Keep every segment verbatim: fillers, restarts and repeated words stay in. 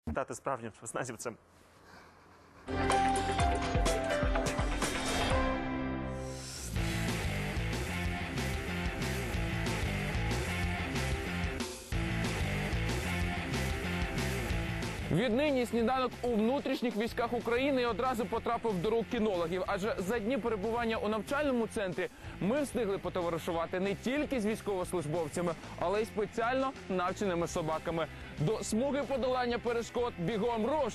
стати справжнім спецназівцем. Віднині сніданок у внутрішніх військах України одразу потрапив до рук кінологів, адже за дні перебування у навчальному центрі ми встигли потоваришувати не тільки з військовослужбовцями, але й спеціально навченими собаками. До смуги подолання перешкод бігом руш!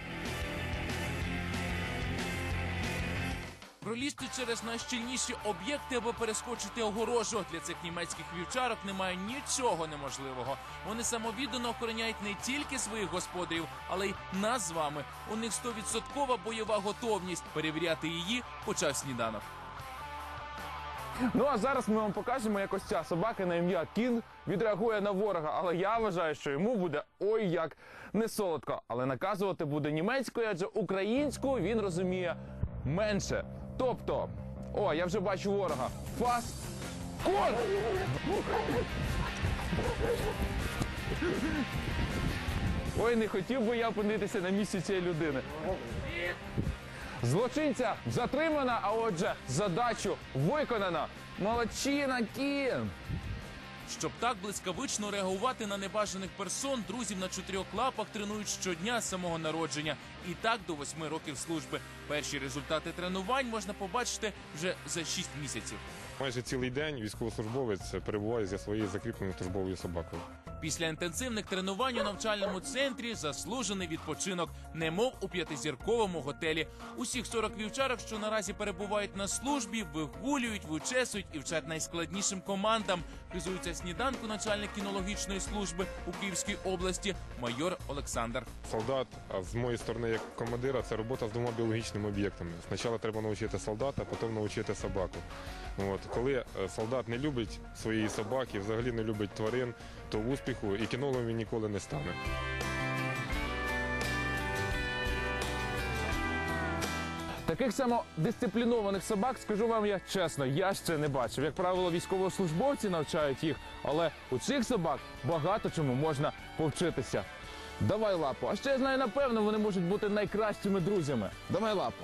Пролізти через найщільніші об'єкти або перескочити огорожу. Для цих німецьких вівчарок немає нічого неможливого. Вони самовіддано охороняють не тільки своїх господарів, але й нас з вами. У них стовідсоткова бойова готовність. Перевіряти її почав сніданок. Ну а зараз ми вам покажемо, як ось ця собака на ім'я Кінг відреагує на ворога. Але я вважаю, що йому буде ой як не солодко. Але наказувати буде німецькою, адже українську він розуміє менше. Тобто, о, я вже бачу ворога. Фас, кон! Ой, не хотів би я опинитися на місці цієї людини. Злочинця затримана, а отже, задачу виконано. Молодчина, Кін! Щоб так блискавично реагувати на небажаних персон, друзів на чотирьох лапах тренують щодня з самого народження. І так до восьми років служби. Перші результати тренувань можна побачити вже за шість місяців. Майже цілий день військовослужбовець перебуває зі своєю закріпленою службовою собакою. Після інтенсивних тренувань у навчальному центрі заслужений відпочинок, немов у п'ятизірковому готелі. Усіх сорок вівчарок, що наразі перебувають на службі, вигулюють, вичесують і вчать найскладнішим командам. Хизується сніданку начальник кінологічної служби у Київській області майор Олександр. Солдат, а з моєї сторони як командира, це робота з двома біологічними об'єктами. Спочатку треба навчити солдата, а потім навчити собаку. От. Коли солдат не любить своєї собаки, взагалі не любить тварин, то успіху і кінологом він ніколи не стане. Таких самодисциплінованих собак, скажу вам я чесно, я ще не бачив. Як правило, військовослужбовці навчають їх, але у цих собак багато чому можна повчитися. Давай лапу. А ще я знаю, напевно, вони можуть бути найкращими друзями. Давай лапу.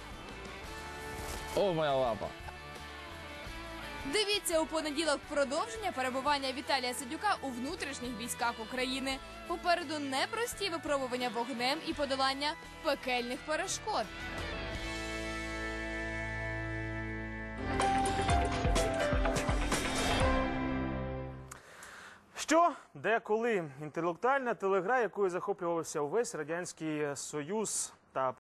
О, моя лапа. Дивіться у понеділок продовження перебування Віталія Сидюка у внутрішніх військах України. Попереду непрості випробування вогнем і подолання пекельних перешкод. Що, де, коли? Інтелектуальна телегра, якою захоплювався увесь Радянський Союз та